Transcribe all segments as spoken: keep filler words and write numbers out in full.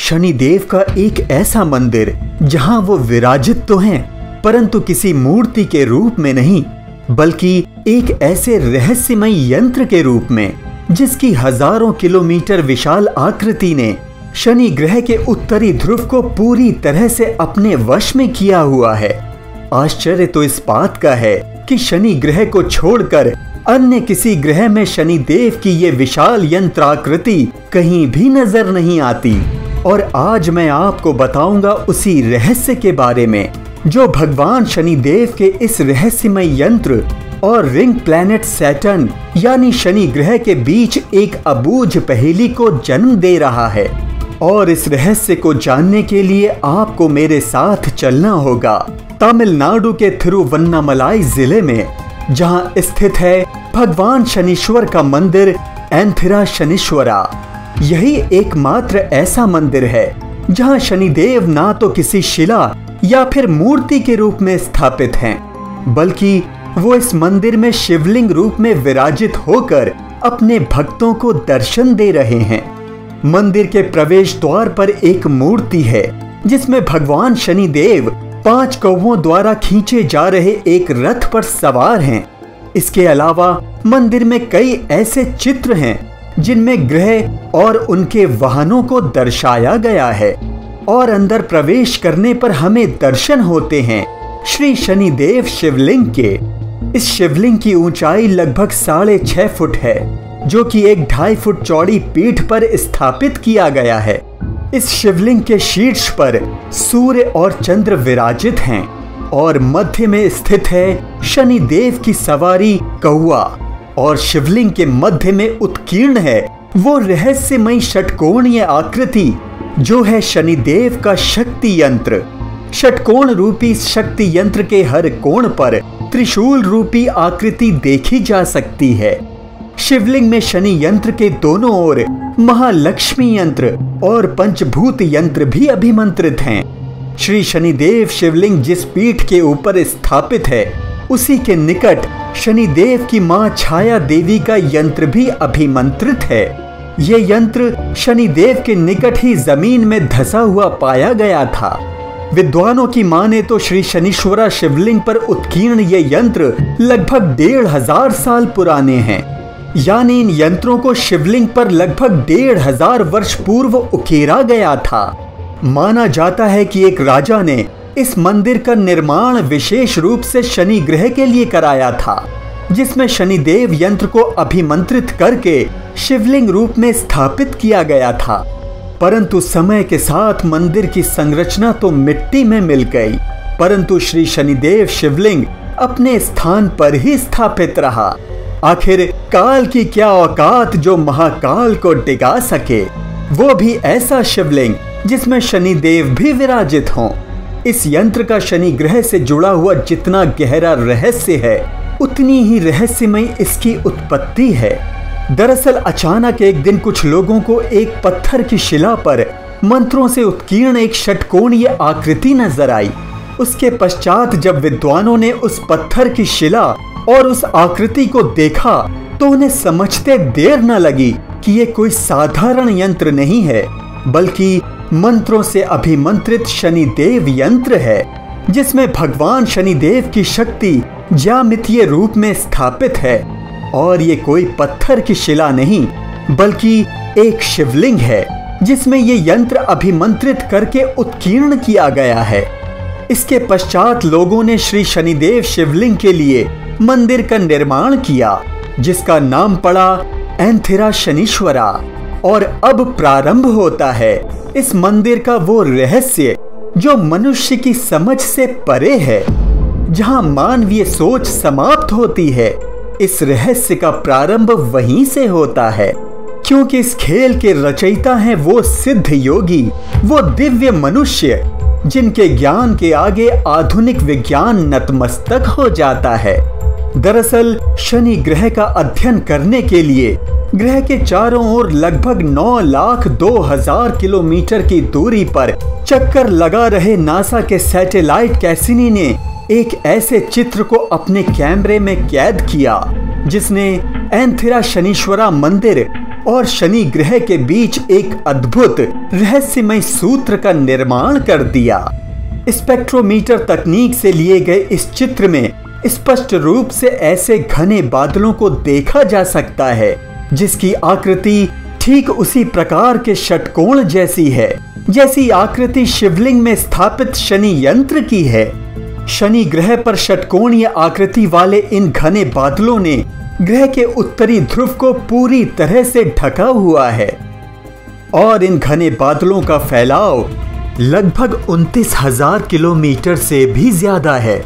शनिदेव का एक ऐसा मंदिर जहां वो विराजित तो हैं, परंतु किसी मूर्ति के रूप में नहीं, बल्कि एक ऐसे रहस्यमय यंत्र के रूप में जिसकी हजारों किलोमीटर विशाल आकृति ने शनि ग्रह के उत्तरी ध्रुव को पूरी तरह से अपने वश में किया हुआ है। आश्चर्य तो इस बात का है कि शनि ग्रह को छोड़कर अन्य किसी ग्रह में शनिदेव की ये विशाल यंत्राकृति कहीं भी नजर नहीं आती। और आज मैं आपको बताऊंगा उसी रहस्य के बारे में जो भगवान शनिदेव के इस रहस्यमय यंत्र और रिंग प्लैनेट सैटर्न यानी शनि ग्रह के बीच एक अबूझ पहेली को जन्म दे रहा है। और इस रहस्य को जानने के लिए आपको मेरे साथ चलना होगा तमिलनाडु के थिरुवन्नामलाई जिले में, जहां स्थित है भगवान शनीश्वर का मंदिर एंथिरा शनीश्वरा। यही एकमात्र ऐसा मंदिर है जहां शनिदेव ना तो किसी शिला या फिर मूर्ति के रूप में स्थापित हैं, बल्कि वो इस मंदिर में शिवलिंग रूप में विराजित होकर अपने भक्तों को दर्शन दे रहे हैं। मंदिर के प्रवेश द्वार पर एक मूर्ति है जिसमें भगवान शनिदेव पांच कौवों द्वारा खींचे जा रहे एक रथ पर सवार हैं। इसके अलावा मंदिर में कई ऐसे चित्र हैं जिनमें ग्रह और उनके वाहनों को दर्शाया गया है। और अंदर प्रवेश करने पर हमें दर्शन होते हैं श्री शनिदेव शिवलिंग के। इस शिवलिंग की ऊंचाई लगभग साढ़े छह फुट है, जो कि एक ढाई फुट चौड़ी पीठ पर स्थापित किया गया है। इस शिवलिंग के शीर्ष पर सूर्य और चंद्र विराजित हैं और मध्य में स्थित है शनिदेव की सवारी कौवा। और शिवलिंग के मध्य में उत्कीर्ण है वो रहस्यमय षटकोणीय आकृति जो है शनिदेव का शक्ति यंत्र। षटकोण रूपी शक्ति यंत्र के हर कोण पर त्रिशूल रूपी आकृति देखी जा सकती है। शिवलिंग में शनि यंत्र के दोनों ओर महालक्ष्मी यंत्र और पंचभूत यंत्र भी अभिमंत्रित हैं। श्री शनिदेव शिवलिंग जिस पीठ के ऊपर स्थापित है उसी के निकट शनिदेव की मां छाया देवी का यंत्र भी अभिमंत्रित है। ये यंत्र शनिदेव के निकट ही जमीन में धसा हुआ पाया गया था। विद्वानों की माने तो श्री शनीश्वरा शिवलिंग पर उत्कीर्ण ये यंत्र लगभग डेढ़ हजार साल पुराने हैं, यानी इन यंत्रों को शिवलिंग पर लगभग डेढ़ हजार वर्ष पूर्व उकेरा गया था। माना जाता है कि एक राजा ने इस मंदिर का निर्माण विशेष रूप से शनि ग्रह के लिए कराया था, जिसमें शनिदेव यंत्र को अभिमंत्रित करके शिवलिंग रूप में स्थापित किया गया था। परंतु समय के साथ मंदिर की संरचना तो मिट्टी में मिल गई, परंतु श्री शनिदेव शिवलिंग अपने स्थान पर ही स्थापित रहा। आखिर काल की क्या औकात जो महाकाल को डिगा सके, वो भी ऐसा शिवलिंग जिसमें शनिदेव भी विराजित हों। इस यंत्र का शनि ग्रह से जुड़ा हुआ जितना गहरा रहस्य है, उतनी ही रहस्यमय इसकी उत्पत्ति है। दरअसल अचानक एक दिन कुछ लोगों को एक पत्थर की शिला पर मंत्रों से उत्कीर्ण एक षटकोणीय आकृति नजर आई। उसके पश्चात जब विद्वानों ने उस पत्थर की शिला और उस आकृति को देखा तो उन्हें समझते देर न लगी कि ये कोई साधारण यंत्र नहीं है, बल्कि मंत्रों से अभिमंत्रित शनिदेव यंत्र है, जिसमें भगवान शनिदेव की शक्ति ज्यामितीय रूप में स्थापित है। और ये कोई पत्थर की शिला नहीं, बल्कि एक शिवलिंग है जिसमें ये यंत्र अभिमंत्रित करके उत्कीर्ण किया गया है। इसके पश्चात लोगों ने श्री शनिदेव शिवलिंग के लिए मंदिर का निर्माण किया, जिसका नाम पड़ा एंथिरा शनीश्वरा। और अब प्रारंभ होता है इस मंदिर का वो रहस्य जो मनुष्य की समझ से परे है। जहां मानवीय सोच समाप्त होती है, इस रहस्य का प्रारंभ वहीं से होता है, क्योंकि इस खेल के रचयिता हैं वो सिद्ध योगी, वो दिव्य मनुष्य जिनके ज्ञान के आगे आधुनिक विज्ञान नतमस्तक हो जाता है। दरअसल शनि ग्रह का अध्ययन करने के लिए ग्रह के चारों ओर लगभग नौ लाख दो हजार किलोमीटर की दूरी पर चक्कर लगा रहे नासा के सैटेलाइट कैसिनी ने एक ऐसे चित्र को अपने कैमरे में कैद किया जिसने एंथिरा शनीश्वरा मंदिर और शनि ग्रह के बीच एक अद्भुत रहस्यमय सूत्र का निर्माण कर दिया। स्पेक्ट्रोमीटर तकनीक से लिए गए इस चित्र में स्पष्ट रूप से ऐसे घने बादलों को देखा जा सकता है जिसकी आकृति ठीक उसी प्रकार के षटकोण जैसी है जैसी आकृति शिवलिंग में स्थापित शनि यंत्र की है। शनि ग्रह पर षटकोणीय आकृति वाले इन घने बादलों ने ग्रह के उत्तरी ध्रुव को पूरी तरह से ढका हुआ है और इन घने बादलों का फैलाव लगभग उनतीस हजार किलोमीटर से भी ज्यादा है।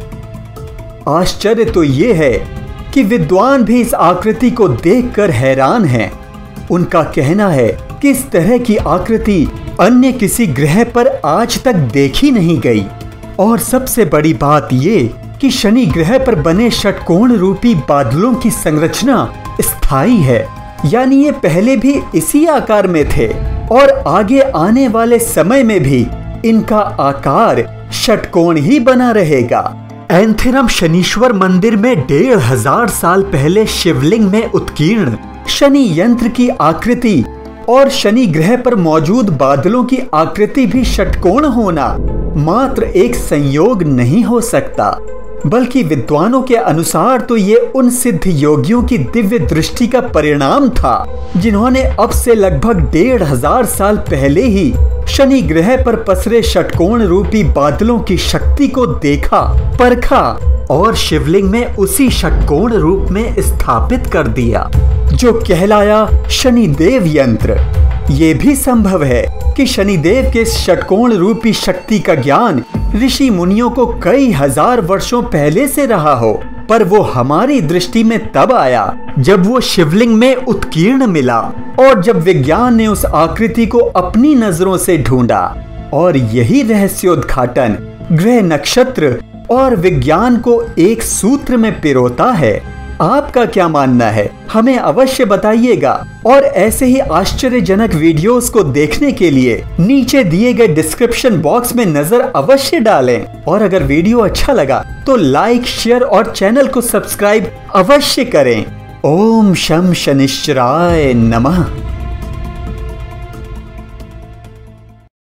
आश्चर्य तो ये है कि विद्वान भी इस आकृति को देखकर हैरान हैं। उनका कहना है कि इस तरह की आकृति अन्य किसी ग्रह पर आज तक देखी नहीं गई। और सबसे बड़ी बात ये कि शनि ग्रह पर बने षटकोण रूपी बादलों की संरचना स्थायी है, यानी ये पहले भी इसी आकार में थे और आगे आने वाले समय में भी इनका आकार षटकोण ही बना रहेगा। एंथेरम शनीश्वर मंदिर में डेढ़ हजार साल पहले शिवलिंग में उत्कीर्ण शनि यंत्र की आकृति और शनि ग्रह पर मौजूद बादलों की आकृति भी षटकोण होना मात्र एक संयोग नहीं हो सकता, बल्कि विद्वानों के अनुसार तो ये उन सिद्ध योगियों की दिव्य दृष्टि का परिणाम था जिन्होंने अब से लगभग डेढ़ हजार साल पहले ही शनि ग्रह पर पसरे षटकोण रूपी बादलों की शक्ति को देखा, परखा और शिवलिंग में उसी षटकोण रूप में स्थापित कर दिया जो कहलाया शनिदेव यंत्र। ये भी संभव है कि शनिदेव के षटकोण रूपी शक्ति का ज्ञान ऋषि मुनियों को कई हजार वर्षों पहले से रहा हो, पर वो हमारी दृष्टि में तब आया जब वो शिवलिंग में उत्कीर्ण मिला और जब विज्ञान ने उस आकृति को अपनी नजरों से ढूंढा। और यही रहस्योद्घाटन ग्रह, नक्षत्र और विज्ञान को एक सूत्र में पिरोता है। आपका क्या मानना है, हमें अवश्य बताइएगा। और ऐसे ही आश्चर्यजनक वीडियोस को देखने के लिए नीचे दिए गए डिस्क्रिप्शन बॉक्स में नजर अवश्य डालें। और अगर वीडियो अच्छा लगा तो लाइक, शेयर और चैनल को सब्सक्राइब अवश्य करें। ओम शम शनिश्चराय नमः।